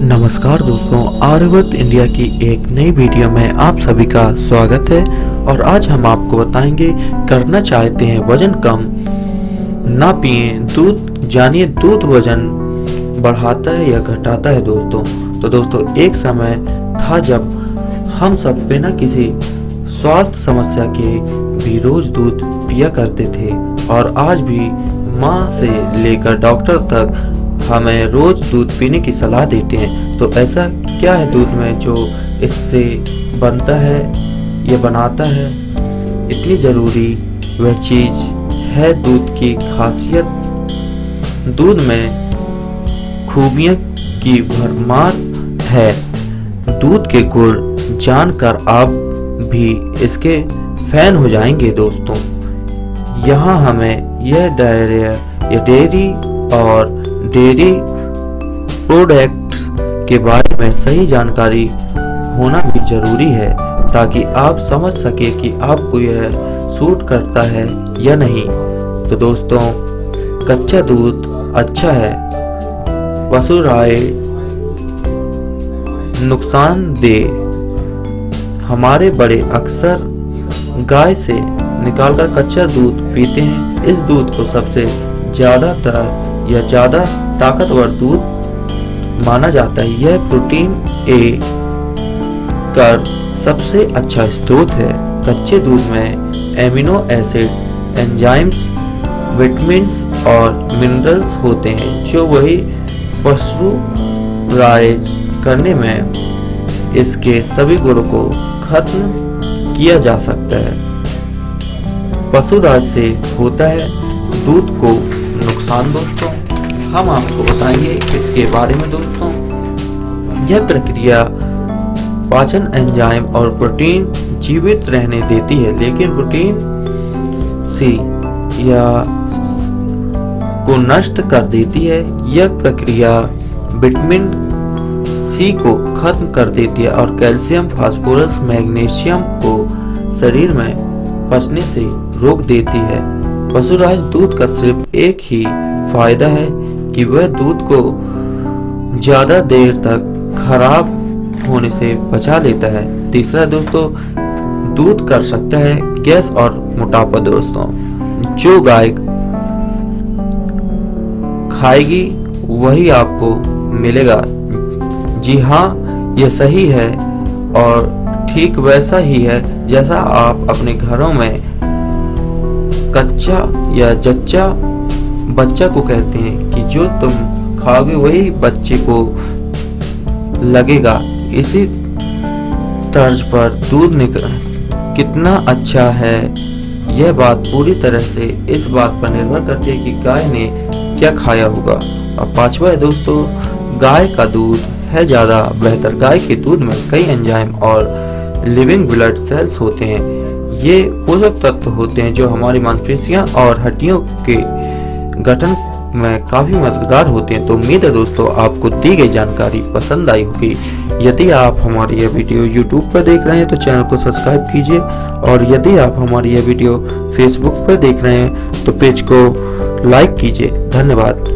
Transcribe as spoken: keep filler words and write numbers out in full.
नमस्कार दोस्तों, आर्यवर्त इंडिया की एक नई वीडियो में आप सभी का स्वागत है। और आज हम आपको बताएंगे, करना चाहते हैं वजन कम, ना पिए दूध, जानिए दूध वजन बढ़ाता है या घटाता है। दोस्तों तो दोस्तों एक समय था जब हम सब बिना किसी स्वास्थ्य समस्या के भी रोज दूध पिया करते थे, और आज भी माँ से लेकर डॉक्टर तक हमें रोज दूध पीने की सलाह देते हैं। तो ऐसा क्या है दूध में जो इससे बनता है या बनाता है, इतनी ज़रूरी वह चीज़ है दूध की खासियत। दूध में खूबियों की भरमार है। दूध के गुण जानकर आप भी इसके फैन हो जाएंगे। दोस्तों यहाँ हमें यह डेयरी या डेयरी और डेयरी प्रोडक्ट्स के बारे में सही जानकारी होना भी जरूरी है, ताकि आप समझ सके कि आपको यह सूट करता है या नहीं। तो दोस्तों कच्चा दूध अच्छा है, पशुराय नुकसानदेह। हमारे बड़े अक्सर गाय से निकालकर कच्चा दूध पीते हैं। इस दूध को सबसे ज्यादातर या ज्यादा ताकतवर दूध माना जाता है। यह प्रोटीन ए का सबसे अच्छा स्रोत है। कच्चे दूध में एमिनो एसिड, एंजाइम्स, विटामिन्स और मिनरल्स होते हैं, जो वही पशुराइज करने में इसके सभी गुणों को खत्म किया जा सकता है। पशुराज से होता है दूध को नुकसान। दोस्तों हम आपको बताएंगे इसके बारे में। दोस्तों यह प्रक्रिया पाचन एंजाइम और प्रोटीन जीवित रहने देती है, लेकिन प्रोटीन सी या को नष्ट कर देती है। यह प्रक्रिया विटामिन सी को खत्म कर देती है और कैल्शियम, फास्फोरस, मैग्नीशियम को शरीर में पचने से रोक देती है। पशुराज दूध का सिर्फ एक ही फायदा है कि वह दूध को ज्यादा देर तक खराब होने से बचा लेता है। तीसरा दोस्तों, दूध कर सकता है गैस और मोटापा। दोस्तों जो गाय खाएगी वही आपको मिलेगा। जी हाँ, यह सही है और ठीक वैसा ही है जैसा आप अपने घरों में कच्चा या जच्चा बच्चा को कहते हैं कि जो तुम खाओगे वही बच्चे को लगेगा। इसी तर्ज पर दूध निकल कितना अच्छा है, यह बात पूरी तरह से इस बात पर निर्भर करती है कि गाय ने क्या खाया होगा। और पांचवा है दोस्तों, गाय का दूध है ज़्यादा बेहतर। गाय के दूध में कई एंजाइम और लिविंग ब्लड सेल्स होते हैं। ये पोषक तत्व होते हैं जो हमारी मांसपेशियां और हड्डियों के गठन में काफी मददगार होते हैं। तो उम्मीद है दोस्तों आपको दी गई जानकारी पसंद आई होगी। यदि आप हमारी यह वीडियो यूट्यूब पर देख रहे हैं तो चैनल को सब्सक्राइब कीजिए, और यदि आप हमारी यह वीडियो फेसबुक पर देख रहे हैं तो पेज को लाइक कीजिए। धन्यवाद।